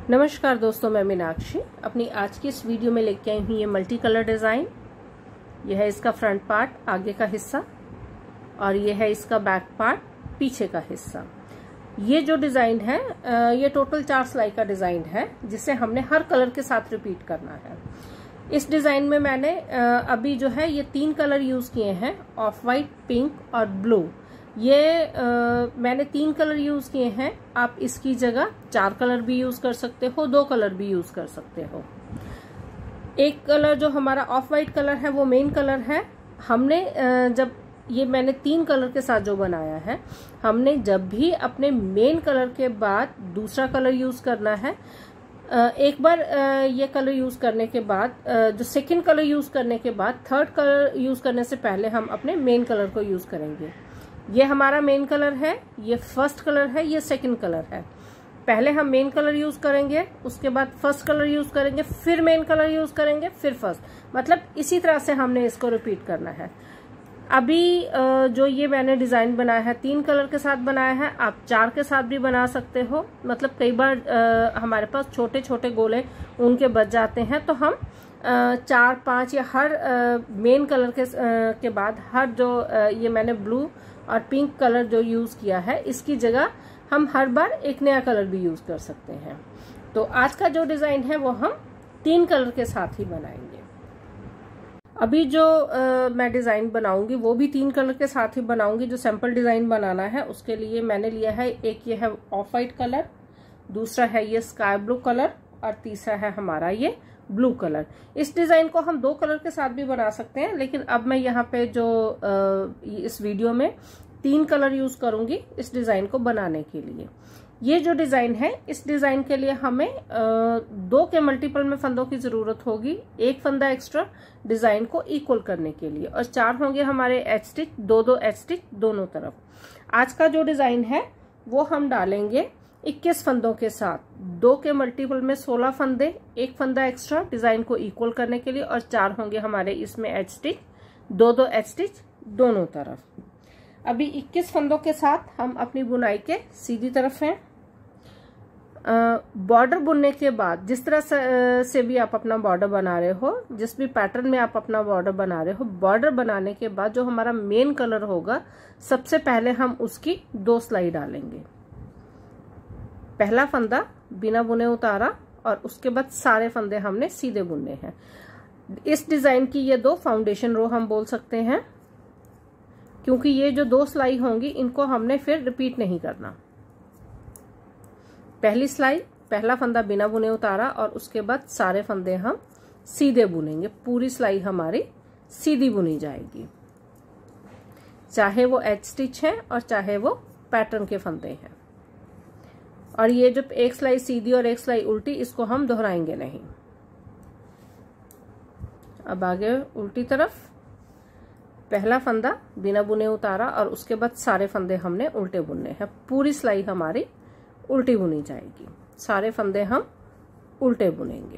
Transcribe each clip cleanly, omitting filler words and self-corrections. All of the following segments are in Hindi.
नमस्कार दोस्तों, मैं मीनाक्षी अपनी आज की इस वीडियो में लेके आई हूँ ये मल्टी कलर डिज़ाइन। यह है इसका फ्रंट पार्ट, आगे का हिस्सा, और ये है इसका बैक पार्ट, पीछे का हिस्सा। ये जो डिज़ाइन है ये टोटल 4 सिलाई का डिज़ाइन है, जिसे हमने हर कलर के साथ रिपीट करना है। इस डिज़ाइन में मैंने अभी जो है ये 3 कलर यूज़ किए हैं, ऑफ वाइट, पिंक और ब्लू। ये मैंने 3 कलर यूज किए हैं। आप इसकी जगह 4 कलर भी यूज कर सकते हो, 2 कलर भी यूज कर सकते हो। एक कलर जो हमारा ऑफ वाइट कलर है वो मेन कलर है। हमने जब ये मैंने 3 कलर के साथ जो बनाया है, हमने जब भी अपने मेन कलर के बाद दूसरा कलर यूज करना है, एक बार ये कलर यूज करने के बाद, जो सेकंड कलर यूज करने के बाद, थर्ड कलर यूज करने से पहले हम अपने मेन कलर को यूज करेंगे। ये हमारा मेन कलर है, ये फर्स्ट कलर है, ये सेकंड कलर है। पहले हम मेन कलर यूज करेंगे, उसके बाद फर्स्ट कलर यूज करेंगे, फिर मेन कलर यूज करेंगे, फिर फर्स्ट, मतलब इसी तरह से हमने इसको रिपीट करना है। अभी जो ये मैंने डिजाइन बनाया है 3 कलर के साथ बनाया है, आप 4 के साथ भी बना सकते हो। मतलब कई बार हमारे पास छोटे छोटे गोले उनके बच जाते हैं, तो हम 4, 5 या हर मेन कलर के बाद हर जो ये मैंने ब्लू और पिंक कलर जो यूज किया है, इसकी जगह हम हर बार एक नया कलर भी यूज कर सकते हैं। तो आज का जो डिजाइन है वो हम 3 कलर के साथ ही बनाएंगे। अभी जो मैं डिजाइन बनाऊंगी वो भी 3 कलर के साथ ही बनाऊंगी। जो सैंपल डिजाइन बनाना है उसके लिए मैंने लिया है, एक ये है ऑफ वाइट कलर, दूसरा है ये स्काई ब्लू कलर, और तीसरा है हमारा ये ब्लू कलर। इस डिजाइन को हम 2 कलर के साथ भी बना सकते हैं, लेकिन अब मैं यहाँ पे जो इस वीडियो में 3 कलर यूज करूंगी इस डिजाइन को बनाने के लिए। ये जो डिजाइन है, इस डिजाइन के लिए हमें 2 के मल्टीपल में फंदों की जरूरत होगी, 1 फंदा एक्स्ट्रा डिजाइन को इक्वल करने के लिए, और 4 होंगे हमारे एच स्टिच, 2-2 एच स्टिच दोनों तरफ। आज का जो डिजाइन है वो हम डालेंगे 21 फंदों के साथ, 2 के मल्टीपल में 16 फंदे, 1 फंदा एक्स्ट्रा डिजाइन को इक्वल करने के लिए, और 4 होंगे हमारे इसमें एच स्टिच, 2-2 एच स्टिच दोनों तरफ। अभी 21 फंदों के साथ हम अपनी बुनाई के सीधी तरफ हैं। बॉर्डर बुनने के बाद जिस तरह से भी आप अपना बॉर्डर बना रहे हो, जिस भी पैटर्न में आप अपना बॉर्डर बना रहे हो, बॉर्डर बनाने के बाद जो हमारा मेन कलर होगा, सबसे पहले हम उसकी 2 सिलाई डालेंगे। पहला फंदा बिना बुने उतारा, और उसके बाद सारे फंदे हमने सीधे बुनने हैं। इस डिजाइन की ये 2 फाउंडेशन रो हम बोल सकते हैं, क्योंकि ये जो 2 सिलाई होंगी इनको हमने फिर रिपीट नहीं करना। पहली सिलाई, पहला फंदा बिना बुने उतारा, और उसके बाद सारे फंदे हम सीधे बुनेंगे। पूरी सिलाई हमारी सीधी बुनी जाएगी, चाहे वो एच स्टिच है और चाहे वो पैटर्न के फंदे हैं। और ये जो एक सिलाई सीधी और एक सिलाई उल्टी, इसको हम दोहराएंगे नहीं। अब आगे उल्टी तरफ, पहला फंदा बिना बुने उतारा, और उसके बाद सारे फंदे हमने उल्टे बुनने हैं। पूरी सिलाई हमारी उल्टी बुनी जाएगी, सारे फंदे हम उल्टे बुनेंगे।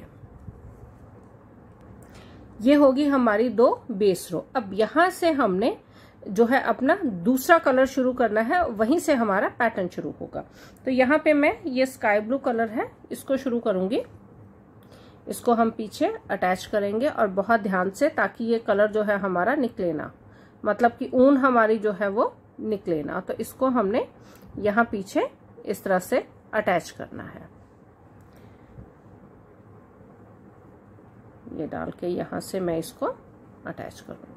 ये होगी हमारी 2 बेस रो। अब यहां से हमने जो है अपना दूसरा कलर शुरू करना है, वहीं से हमारा पैटर्न शुरू होगा। तो यहाँ पे मैं ये स्काई ब्लू कलर है, इसको शुरू करूंगी। इसको हम पीछे अटैच करेंगे, और बहुत ध्यान से, ताकि ये कलर जो है हमारा निकले ना, मतलब कि ऊन हमारी जो है वो निकले ना। तो इसको हमने यहाँ पीछे इस तरह से अटैच करना है। ये डाल के यहाँ से मैं इसको अटैच करूंगी।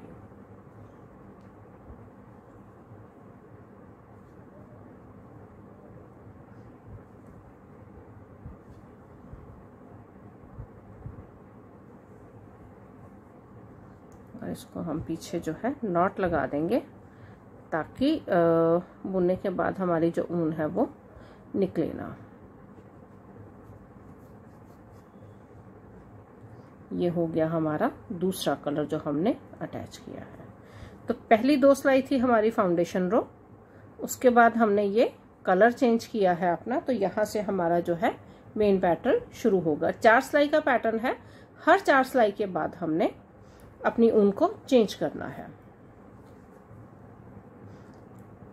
और इसको हम पीछे जो है नॉट लगा देंगे, ताकि बुनने के बाद हमारी जो ऊन है वो निकले ना। ये हो गया हमारा दूसरा कलर जो हमने अटैच किया है। तो पहली 2 सिलाई थी हमारी फाउंडेशन रो, उसके बाद हमने ये कलर चेंज किया है अपना। तो यहाँ से हमारा जो है मेन पैटर्न शुरू होगा। 4 सिलाई का पैटर्न है। हर 4 सिलाई के बाद हमने अपनी ऊन को चेंज करना है।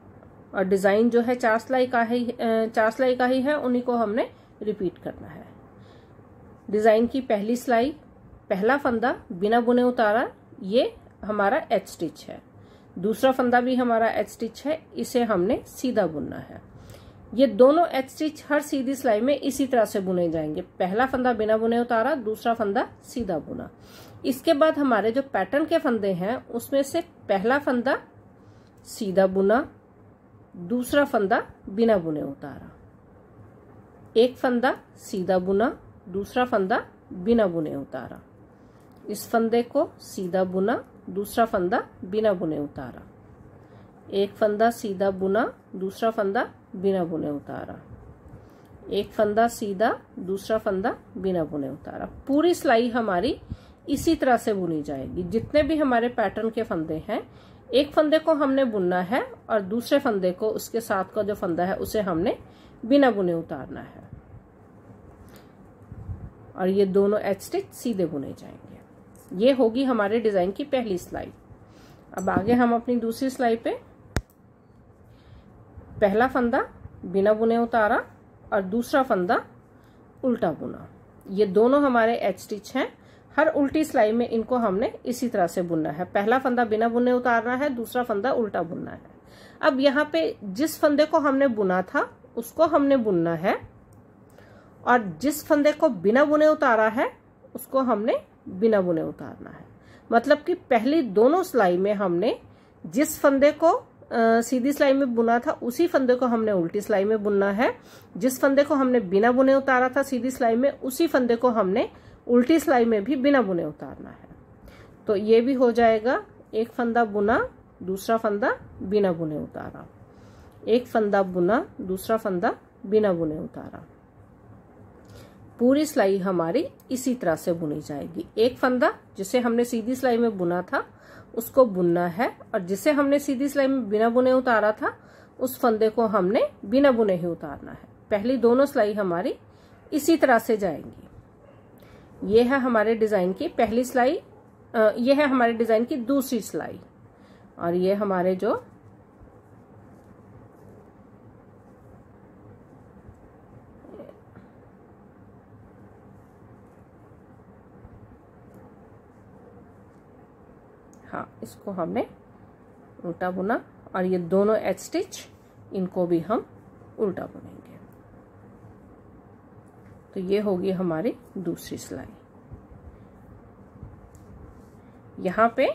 और डिजाइन जो है 4 सिलाई का ही है, उन्हीं को हमने रिपीट करना है। डिजाइन की पहली सिलाई, पहला फंदा बिना बुने उतारा, ये हमारा एच स्टिच है। दूसरा फंदा भी हमारा एच स्टिच है, इसे हमने सीधा बुनना है। ये दोनों एच स्टिच हर सीधी सिलाई में इसी तरह से बुने जाएंगे। पहला फंदा बिना बुने उतारा, दूसरा फंदा सीधा बुना। इसके बाद हमारे जो पैटर्न के फंदे हैं उसमें से पहला फंदा सीधा बुना, दूसरा फंदा बिना बुने उतारा, एक फंदा सीधा बुना, दूसरा फंदा बिना बुने उतारा, इस फंदे को सीधा बुना, दूसरा फंदा बिना बुने उतारा, एक फंदा सीधा बुना, दूसरा फंदा बिना बुने उतारा, एक फंदा सीधा, दूसरा फंदा बिना बुने उतारा। पूरी सिलाई हमारी इसी तरह से बुनी जाएगी। जितने भी हमारे पैटर्न के फंदे हैं, एक फंदे को हमने बुनना है और दूसरे फंदे को, उसके साथ का जो फंदा है उसे हमने बिना बुने उतारना है, और ये दोनों एच स्टिच सीधे बुने जाएंगे। ये होगी हमारे डिजाइन की पहली सिलाई। अब आगे हम अपनी दूसरी सिलाई पे पहला फंदा बिना बुने उतारा और दूसरा फंदा उल्टा बुना। ये दोनों हमारे एच स्टिच हैं। हर उल्टी सिलाई में इनको हमने इसी तरह से बुनना है। पहला फंदा बिना बुने उतारना है, दूसरा फंदा उल्टा बुनना है। अब यहाँ पे जिस फंदे को हमने बुना था उसको हमने बुनना है, और जिस फंदे को बिना बुने उतारा है उसको हमने बिना बुने उतारना है। मतलब कि पहली दोनों सिलाई में हमने जिस फंदे को सीधी सिलाई में बुना था उसी फंदे को हमने उल्टी सिलाई में बुनना है। जिस फंदे को हमने बिना बुने उतारा था सीधी सिलाई में, उसी फंदे को हमने उल्टी सिलाई में भी बिना बुने उतारना है। तो ये भी हो जाएगा, एक फंदा बुना, दूसरा फंदा बिना बुने उतारा, एक फंदा बुना, दूसरा फंदा बिना बुने उतारा। पूरी सिलाई हमारी इसी तरह से बुनी जाएगी। एक फंदा जिसे हमने सीधी सिलाई में बुना था उसको बुनना है, और जिसे हमने सीधी सिलाई में बिना बुने उतारा था उस फंदे को हमने बिना बुने ही उतारना है। पहली दोनों सिलाई हमारी इसी तरह से जाएंगी। ये है हमारे डिजाइन की पहली सिलाई, ये है हमारे डिजाइन की दूसरी सिलाई, और ये हमारे जो इसको हमने उल्टा बुना, और ये दोनों एच स्टिच इनको भी हम उल्टा बुनेंगे। तो ये होगी हमारी दूसरी सिलाई। यहाँ पे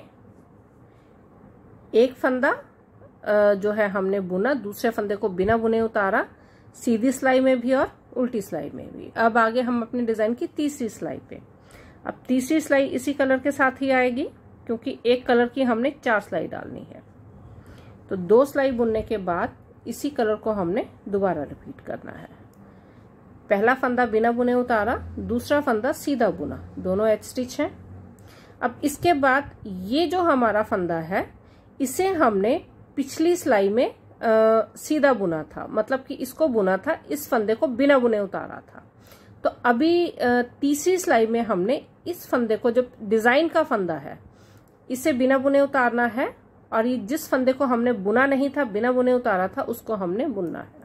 एक फंदा जो है हमने बुना, दूसरे फंदे को बिना बुने उतारा, सीधी सिलाई में भी और उल्टी सिलाई में भी। अब आगे हम अपने डिजाइन की तीसरी सिलाई पे। अब तीसरी सिलाई इसी कलर के साथ ही आएगी, क्योंकि एक कलर की हमने 4 सिलाई डालनी है। तो 2 सिलाई बुनने के बाद इसी कलर को हमने दोबारा रिपीट करना है। पहला फंदा बिना बुने उतारा, दूसरा फंदा सीधा बुना, दोनों एच स्टिच हैं। अब इसके बाद ये जो हमारा फंदा है इसे हमने पिछली सिलाई में सीधा बुना था, मतलब कि इसको बुना था, इस फंदे को बिना बुने उतारा था। तो अभी तीसरी सिलाई में हमने इस फंदे को, जो डिजाइन का फंदा है, इसे बिना बुने उतारना है, और ये जिस फंदे को हमने बुना नहीं था, बिना बुने उतारा था, उसको हमने बुनना है।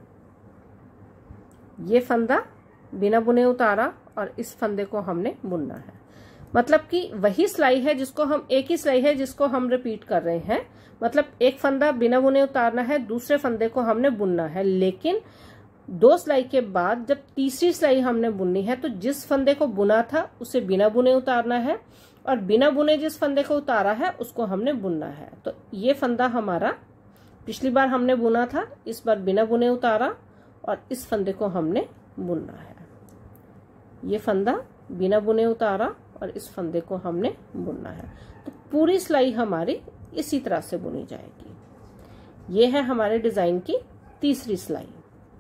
ये फंदा बिना बुने उतारा और इस फंदे को हमने बुनना है। मतलब कि वही सिलाई है जिसको हम, एक ही सिलाई है जिसको हम रिपीट कर रहे हैं। मतलब एक फंदा बिना बुने उतारना है, दूसरे फंदे को हमने बुनना है, लेकिन 2 सिलाई के बाद जब तीसरी सिलाई हमने बुननी है तो जिस फंदे को बुना था उसे बिना बुने उतारना है, और बिना बुने जिस फंदे को उतारा है उसको हमने बुनना है। तो ये फंदा हमारा पिछली बार हमने बुना था, इस बार बिना बुने उतारा, और इस फंदे को हमने बुनना है। ये फंदा बिना बुने उतारा और इस फंदे को हमने बुनना है। तो पूरी सिलाई हमारी इसी तरह से बुनी जाएगी। ये है हमारे डिजाइन की तीसरी सिलाई।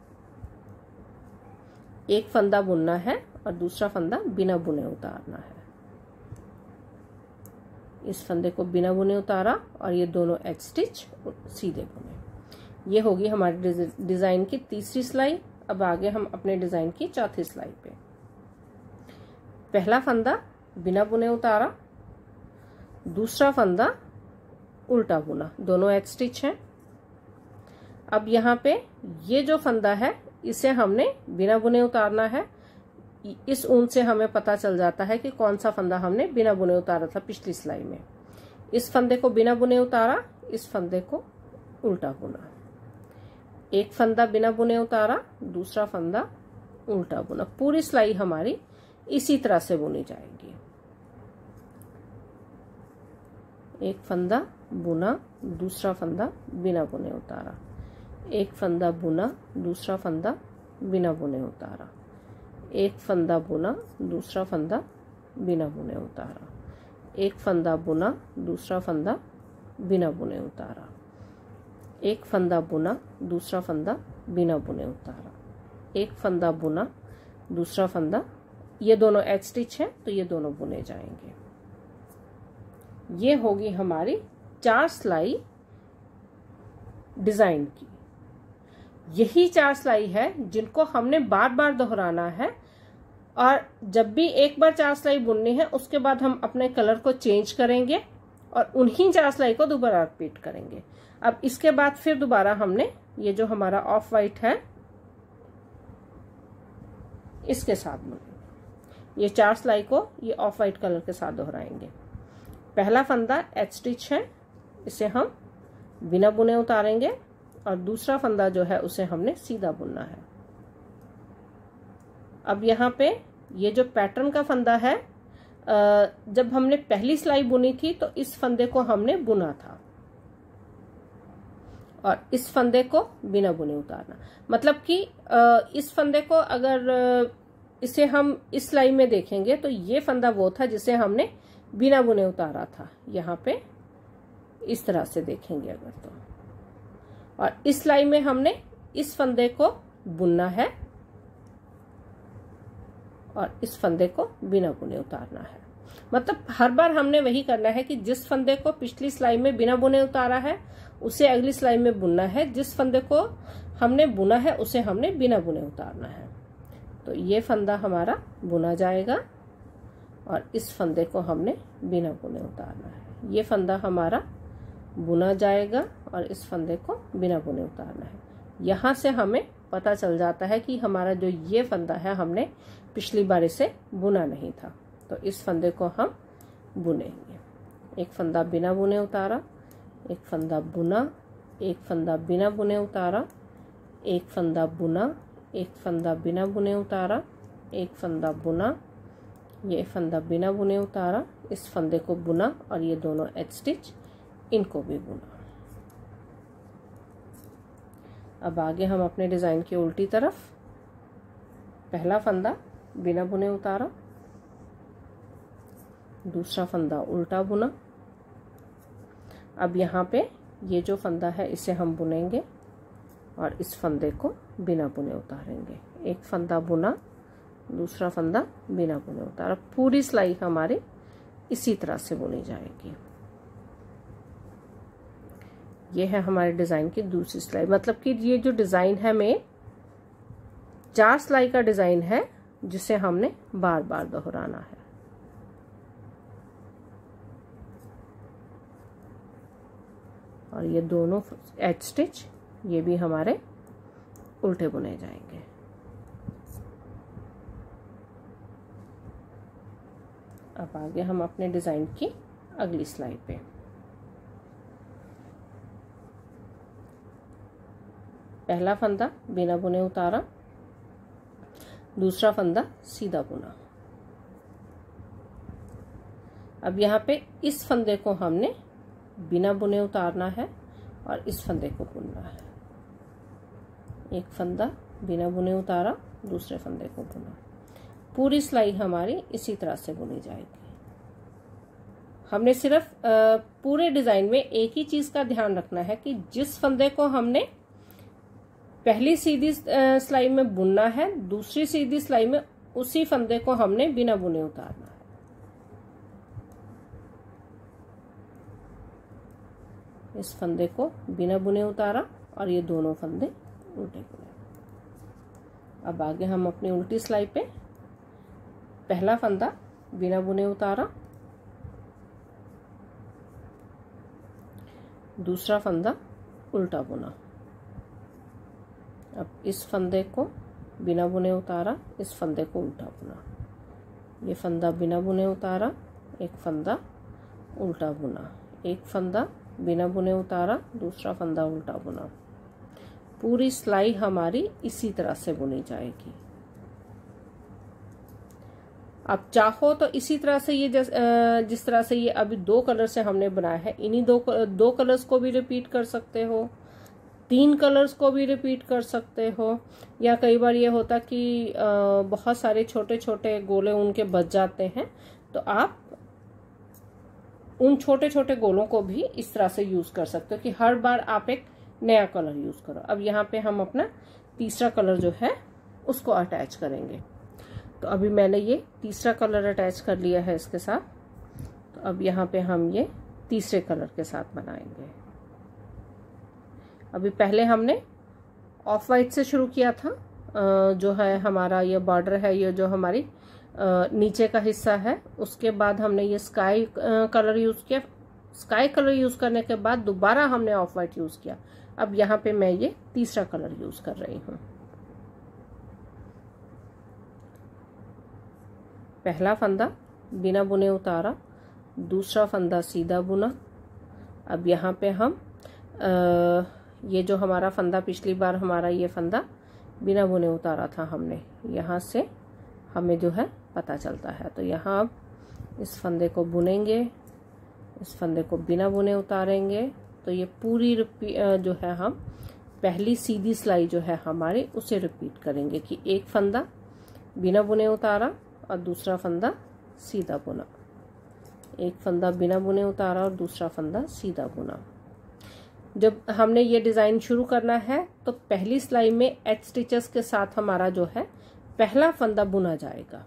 एक फंदा बुनना है और दूसरा फंदा बिना बुने उतारना है। इस फंदे को बिना बुने उतारा और ये दोनों एच स्टिच सीधे बुने। ये होगी हमारे डिजाइन की तीसरी सिलाई। अब आगे हम अपने डिजाइन की चौथी सिलाई पे। पहला फंदा बिना बुने उतारा, दूसरा फंदा उल्टा बुना, दोनों एच स्टिच हैं। अब यहाँ पे ये जो फंदा है इसे हमने बिना बुने उतारना है। इस ऊन से हमें पता चल जाता है कि कौन सा फंदा हमने बिना बुने उतारा था पिछली सिलाई में। इस फंदे को बिना बुने उतारा, इस फंदे को उल्टा बुना, एक फंदा बिना बुने उतारा, दूसरा फंदा उल्टा बुना। पूरी सिलाई हमारी इसी तरह से बुनी जाएगी। एक फंदा बुना, दूसरा फंदा बिना बुने उतारा, एक फंदा बुना, दूसरा फंदा बिना बुने उतारा, एक फंदा बुना, दूसरा फंदा बिना बुने उतारा, एक फंदा बुना, दूसरा फंदा बिना बुने उतारा, एक फंदा बुना, दूसरा फंदा बिना बुने उतारा, एक फंदा बुना, दूसरा फंदा, ये दोनों एच स्टिच है तो ये दोनों बुने जाएंगे। ये होगी हमारी 4 सिलाई डिजाइन की। यही 4 सिलाई है जिनको हमने बार बार दोहराना है, और जब भी एक बार 4 सिलाई बुननी है उसके बाद हम अपने कलर को चेंज करेंगे और उन्हीं 4 सिलाई को दोबारा रिपीट करेंगे। अब इसके बाद फिर दोबारा हमने ये जो हमारा ऑफ वाइट है इसके साथ बुनेंगे। ये 4 सिलाई को ये ऑफ वाइट कलर के साथ दोहराएंगे। पहला फंदा एच स्टिच है, इसे हम बिना बुने उतारेंगे, और दूसरा फंदा जो है उसे हमने सीधा बुनना है। अब यहाँ पे ये जो पैटर्न का फंदा है, जब हमने पहली सिलाई बुनी थी तो इस फंदे को हमने बुना था और इस फंदे को बिना बुने उतारना। मतलब कि इस फंदे को अगर इसे हम इस सिलाई में देखेंगे तो ये फंदा वो था जिसे हमने बिना बुने उतारा था। यहाँ पे इस तरह से देखेंगे अगर तो, और इस सिलाई में हमने इस फंदे को बुनना है और इस फंदे को बिना बुने उतारना है। मतलब हर बार हमने वही करना है कि जिस फंदे को पिछली सिलाई में बिना बुने उतारा है उसे अगली सिलाई में बुनना है, जिस फंदे को हमने बुना है उसे हमने बिना बुने उतारना है। तो ये फंदा हमारा बुना जाएगा और इस फंदे को हमने बिना बुने उतारना है। ये फंदा हमारा बुना जाएगा और इस फंदे को बिना बुने उतारना है। यहाँ से हमें पता चल जाता है कि हमारा जो ये फंदा है हमने पिछली बार इसे बुना नहीं था, तो इस फंदे को हम बुनेंगे। एक फंदा बिना बुने उतारा, एक फंदा बुना, एक फंदा बिना बुने उतारा, एक फंदा बुना, एक फंदा बिना बुने उतारा, एक फंदा बुना, ये फंदा बिना बुने उतारा, इस फंदे को बुना और ये दोनों एच स्टिच इनको भी बुना। अब आगे हम अपने डिजाइन की उल्टी तरफ, पहला फंदा बिना बुने उतारा, दूसरा फंदा उल्टा बुना। अब यहाँ पे ये जो फंदा है इसे हम बुनेंगे और इस फंदे को बिना बुने उतारेंगे। एक फंदा बुना, दूसरा फंदा बिना बुने उतारा। पूरी सिलाई हमारी इसी तरह से बुनी जाएगी। ये है हमारे डिजाइन की दूसरी सिलाई। मतलब कि ये जो डिजाइन है में 4 सिलाई का डिजाइन है जिसे हमने बार बार दोहराना है। और ये दोनों एच स्टिच ये भी हमारे उल्टे बुने जाएंगे। अब आगे हम अपने डिजाइन की अगली सिलाई पे, पहला फंदा बिना बुने उतारा, दूसरा फंदा सीधा बुना। अब यहाँ पे इस फंदे को हमने बिना बुने उतारना है और इस फंदे को बुनना है। एक फंदा बिना बुने उतारा, दूसरे फंदे को बुना। पूरी सिलाई हमारी इसी तरह से बुनी जाएगी। हमने सिर्फ पूरे डिजाइन में एक ही चीज का ध्यान रखना है कि जिस फंदे को हमने पहली सीधी सिलाई में बुनना है, दूसरी सीधी सिलाई में उसी फंदे को हमने बिना बुने उतारना है। इस फंदे को बिना बुने उतारा और ये दोनों फंदे उल्टे बुने। अब आगे हम अपनी उल्टी सिलाई पे, पहला फंदा बिना बुने उतारा, दूसरा फंदा उल्टा बुना। अब इस फंदे को बिना बुने उतारा, इस फंदे को उल्टा बुना, ये फंदा बिना बुने उतारा, एक फंदा उल्टा बुना, एक फंदा बिना बुने उतारा, दूसरा फंदा उल्टा बुना। पूरी सिलाई हमारी इसी तरह से बुनी जाएगी। आप चाहो तो इसी तरह से ये जिस तरह से ये अभी 2 कलर से हमने बनाया है, इन्हीं दो कलर्स को भी रिपीट कर सकते हो, 3 कलर्स को भी रिपीट कर सकते हो, या कई बार ये होता कि बहुत सारे छोटे छोटे गोले उनके बच जाते हैं, तो आप उन छोटे छोटे गोलों को भी इस तरह से यूज कर सकते हो कि हर बार आप एक नया कलर यूज करो। अब यहाँ पे हम अपना तीसरा कलर जो है उसको अटैच करेंगे। तो अभी मैंने ये तीसरा कलर अटैच कर लिया है इसके साथ। तो अब यहाँ पे हम ये तीसरे कलर के साथ बनाएंगे। अभी पहले हमने ऑफ वाइट से शुरू किया था, जो है हमारा ये बॉर्डर है, ये जो हमारी नीचे का हिस्सा है, उसके बाद हमने ये स्काई कलर यूज किया। स्काई कलर यूज करने के बाद दोबारा हमने ऑफ वाइट यूज किया। अब यहाँ पे मैं ये तीसरा कलर यूज कर रही हूँ। पहला फंदा बिना बुने उतारा, दूसरा फंदा सीधा बुना। अब यहाँ पे हम ये जो हमारा फंदा, पिछली बार हमारा ये फंदा बिना बुने उतारा था हमने, यहाँ से हमें जो है पता चलता है। तो यहाँ अब इस फंदे को बुनेंगे, इस फंदे को बिना बुने उतारेंगे। तो ये पूरी जो है हम पहली सीधी सिलाई जो है हमारी उसे रिपीट करेंगे कि एक फंदा बिना बुने उतारा और दूसरा फंदा सीधा बुना, एक फंदा बिना बुने उतारा और दूसरा फंदा सीधा बुना। जब हमने ये डिज़ाइन शुरू करना है तो पहली सिलाई में एच स्टिचेस के साथ हमारा जो है पहला फंदा बुना जाएगा,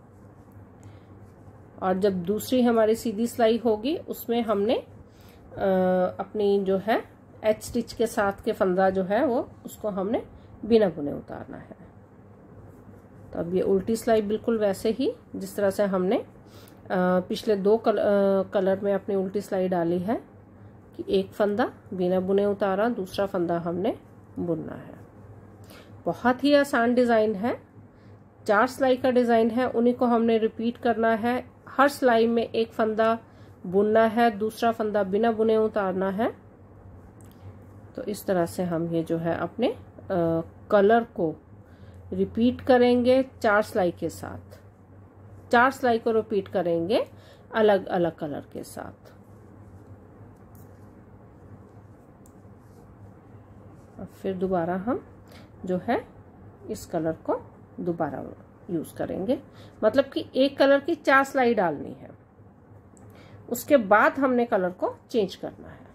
और जब दूसरी हमारी सीधी सिलाई होगी उसमें हमने अपनी जो है एच स्टिच के साथ के फंदा जो है वो उसको हमने बिना बुने उतारना है। तो अब ये उल्टी सिलाई बिल्कुल वैसे ही जिस तरह से हमने पिछले 2 कलर में अपनी उल्टी सिलाई डाली है कि एक फंदा बिना बुने उतारा, दूसरा फंदा हमने बुनना है। बहुत ही आसान डिज़ाइन है, 4 सिलाई का डिज़ाइन है, उन्हीं को हमने रिपीट करना है। हर सिलाई में एक फंदा बुनना है, दूसरा फंदा बिना बुने उतारना है। तो इस तरह से हम ये जो है अपने कलर को रिपीट करेंगे 4 सिलाई के साथ। 4 सिलाई को रिपीट करेंगे अलग अलग कलर के साथ। अब फिर दोबारा हम जो है इस कलर को दोबारा यूज करेंगे, मतलब कि एक कलर की 4 सिलाई डालनी है, उसके बाद हमने कलर को चेंज करना है।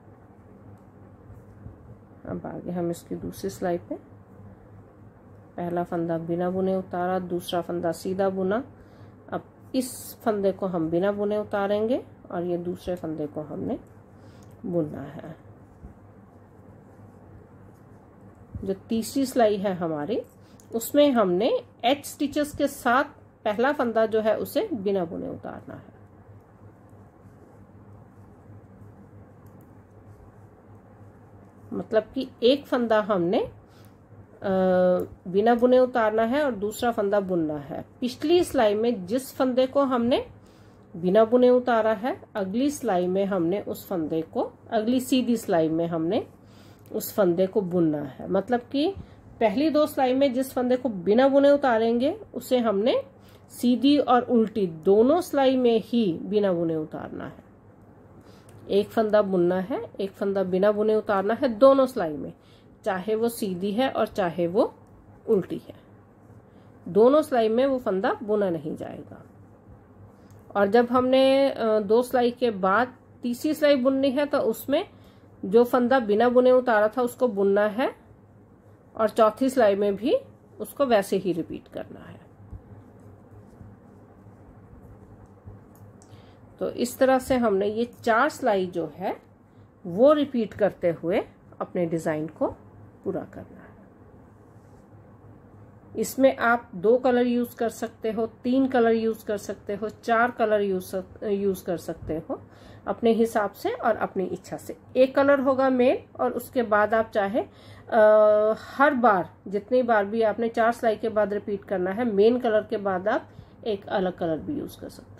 अब आगे हम इसकी दूसरी सिलाई पे पहला फंदा बिना बुने उतारा, दूसरा फंदा सीधा बुना। अब इस फंदे को हम बिना बुने उतारेंगे और ये दूसरे फंदे को हमने बुनना है। जो तीसरी सिलाई है हमारी उसमें हमने एच स्टिचेस के साथ पहला फंदा जो है उसे बिना बुने उतारना है। मतलब कि एक फंदा हमने बिना बुने उतारना है और दूसरा फंदा बुनना है। पिछली सिलाई में जिस फंदे को हमने बिना बुने उतारा है, अगली सिलाई में हमने उस फंदे को, अगली सीधी सिलाई में हमने उस फंदे को बुनना है। मतलब कि पहली 2 सिलाई में जिस फंदे को बिना बुने उतारेंगे उसे हमने सीधी और उल्टी दोनों सिलाई में ही बिना बुने उतारना है। एक फंदा बुनना है, एक फंदा बिना बुने उतारना है दोनों सिलाई में, चाहे वो सीधी है और चाहे वो उल्टी है। दोनों सिलाई में वो फंदा बुना नहीं जाएगा। और जब हमने 2 सिलाई के बाद तीसरी सिलाई बुननी है तो उसमें जो फंदा बिना बुने उतारा था उसको बुनना है, और चौथी सिलाई में भी उसको वैसे ही रिपीट करना है। तो इस तरह से हमने ये 4 सिलाई जो है वो रिपीट करते हुए अपने डिजाइन को पूरा करना है। इसमें आप 2 कलर यूज कर सकते हो, 3 कलर यूज कर सकते हो, 4 कलर यूज कर सकते हो अपने हिसाब से और अपनी इच्छा से। एक कलर होगा मेन, और उसके बाद आप चाहे हर बार जितनी बार भी आपने 4 सिलाई के बाद रिपीट करना है, मेन कलर के बाद आप एक अलग कलर भी यूज कर सकते हैं।